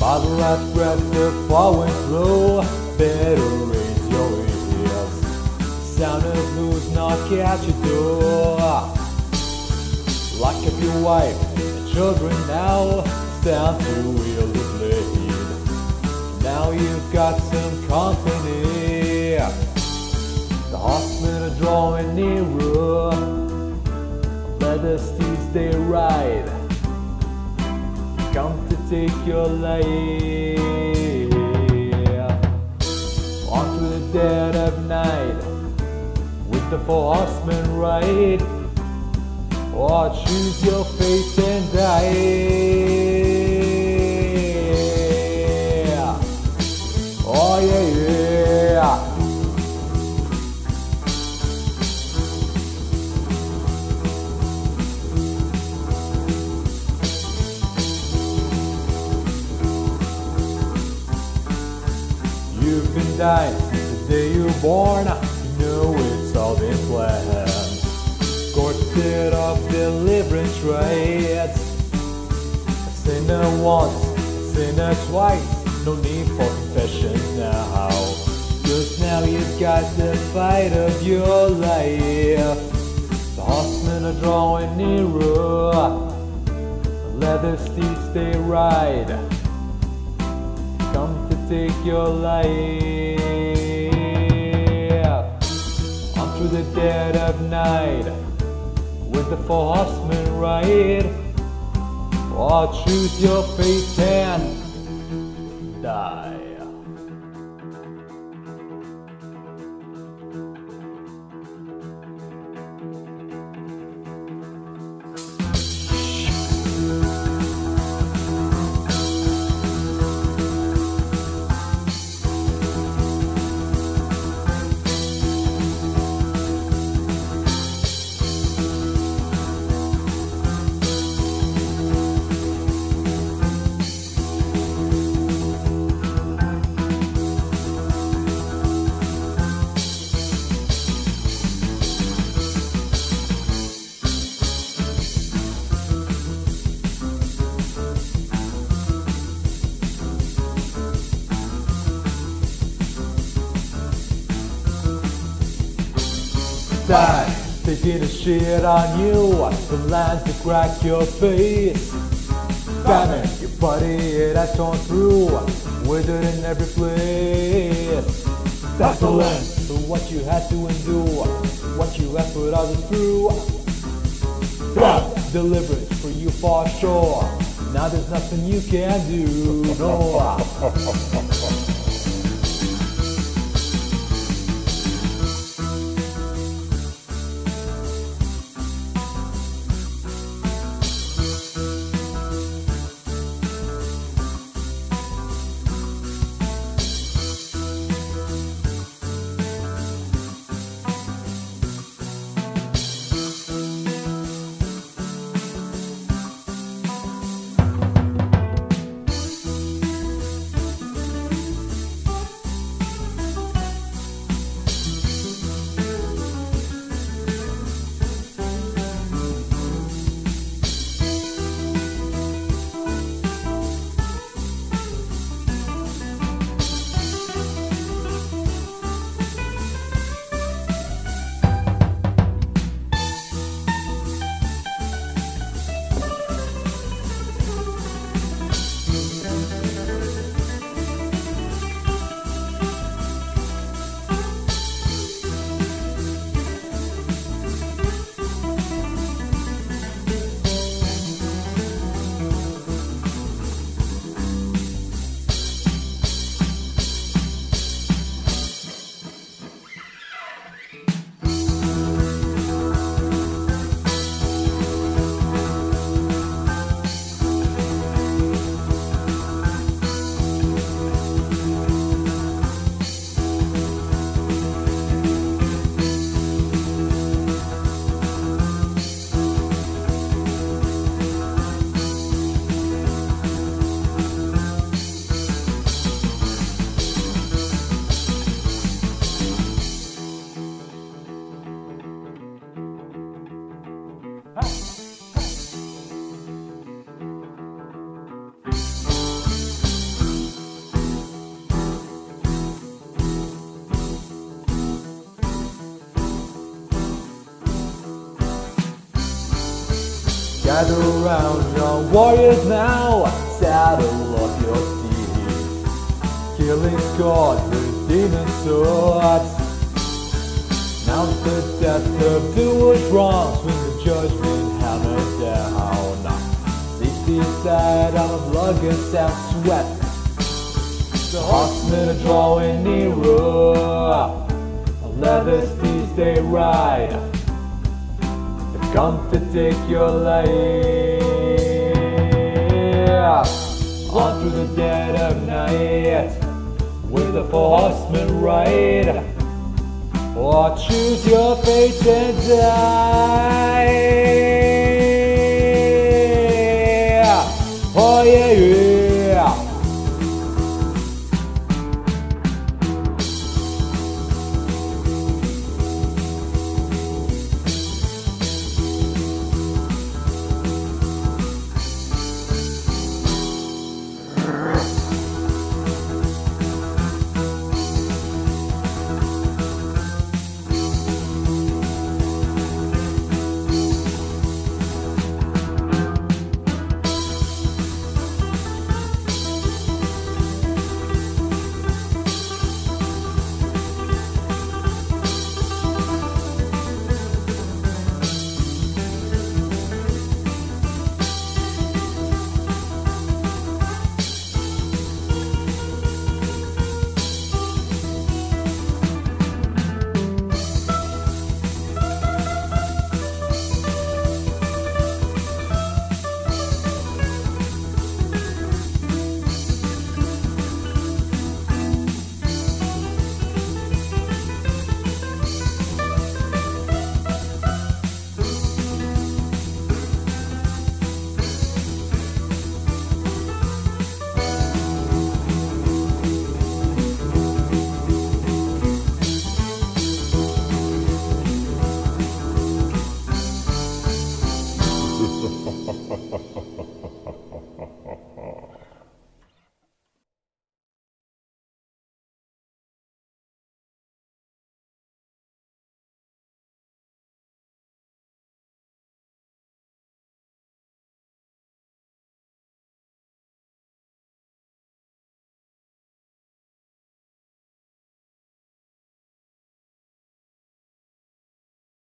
Bottle at breath, the flowing flow. Better raise your ears. Sound of blues knock at your door. Lock up your wife and children now. It's time to wheel the blade. Now you've got some company. The horsemen are drawing nearer. Leather steeds they ride. Come to take your life. On to the dead of night. With the four horsemen ride. Or choose your fate and die. Oh yeah, yeah. You've been dying since the day you were born. You know it's all been planned. Scorched of deliverance rites. A sinner once, a sinner twice. No need for confession now. Just now you've got the fight of your life. The horsemen are drawing nearer. Leather steeds they ride. Come to take your life. On through the dead of night. With the four horsemen ride. Or choose your fate and die. Die, taking a shit on you. The lines to crack your face. Famine, your body it has torn through. Withered in every place. That's the length for what you had to endure. What you have put others through. Deliverance for you for sure. Now there's nothing you can do. No. Gather round, young warriors now, saddle up your steed. Killing squads with demon swords. Now the death of doers wrongs when the judgment hammers down. 60 side on the blood and sweat. The horsemen are drawing nearer. Leather steeds they ride. They've come to take your life. On through the dead of night, with the 4 horsemen ride. Or choose your fate and die.